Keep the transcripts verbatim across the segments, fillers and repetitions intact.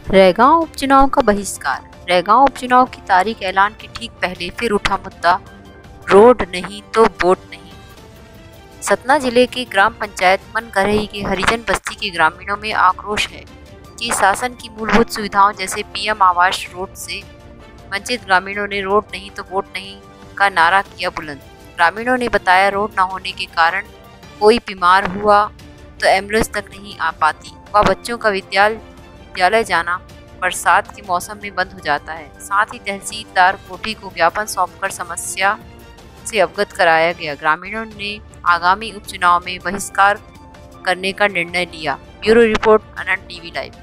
रैगांव उपचुनाव का बहिष्कार। रैगांव उपचुनाव की तारीख ऐलान के ठीक पहले फिर उठा मुद्दा, रोड नहीं तो वोट नहीं। सतना जिले के ग्राम पंचायत मनकरही के हरिजन बस्ती के ग्रामीणों में आक्रोश है कि शासन की मूलभूत सुविधाओं जैसे पीएम आवास रोड से वंचित ग्रामीणों ने रोड नहीं तो वोट नहीं का नारा किया बुलंद। ग्रामीणों ने बताया, रोड न होने के कारण कोई बीमार हुआ तो एम्बुलेंस तक नहीं आ पाती व बच्चों का विद्यालय विद्यालय जाना बरसात के मौसम में बंद हो जाता है। साथ ही तहसीलदार कोठी को ज्ञापन सौंपकर समस्या से अवगत कराया गया। ग्रामीणों ने आगामी उपचुनाव में बहिष्कार करने का निर्णय लिया। Bureau report, Anant TV live.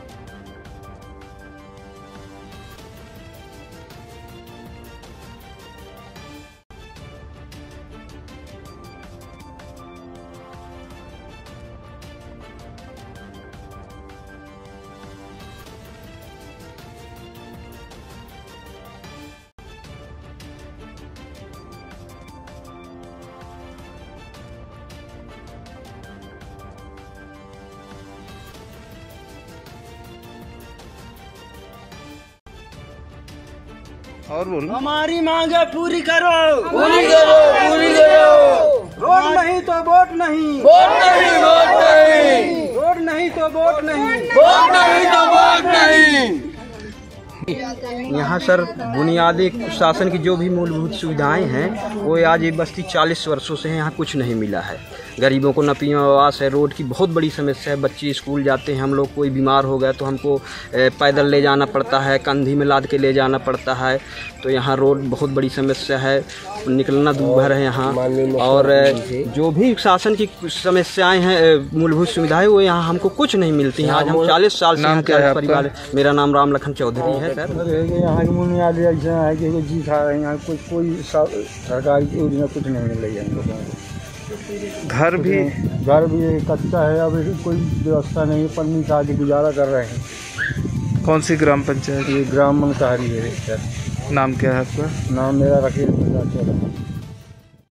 और बोलो। हमारी मांगे पूरी करो, पूरी करो, पूरी करो। रोड नहीं तो वोट नहीं, वोट नहीं, वोट नहीं, रोड नहीं तो वोट नहीं, वोट नहीं तो वोट नहीं। यहाँ सर बुनियादी शासन की जो भी मूलभूत सुविधाएं हैं वो आज ये बस्ती चालीस वर्षों से है, यहाँ कुछ नहीं मिला है। गरीबों को न पीएम आवास है, रोड की बहुत बड़ी समस्या है। बच्चे स्कूल जाते हैं, हम लोग कोई बीमार हो गया तो हमको पैदल ले जाना पड़ता है, कंधी में लाद के ले जाना पड़ता है। तो यहाँ रोड बहुत बड़ी समस्या है, निकलना दूभर है यहाँ। और जो भी शासन की समस्याएं हैं, मूलभूत सुविधाएं, वो यहाँ हमको कुछ नहीं मिलती हैं। आज हम चालीस साल से यहाँ परिवार। मेरा नाम राम लखन चौधरी है सर। यहाँ की बुनियादी ऐसा है कि जी खा रहे हैं, यहाँ कोई कोई सरकारी योजना कुछ नहीं मिल रही है हम लोगों को। घर भी घर भी कच्चा है, अभी कोई व्यवस्था नहीं है, पन्नी खा के गुजारा कर रहे हैं। कौन सी ग्राम पंचायत? ये ग्राम मनकरही है सर। नाम क्या है आपका? नाम मेरा राकेश प्रसाद।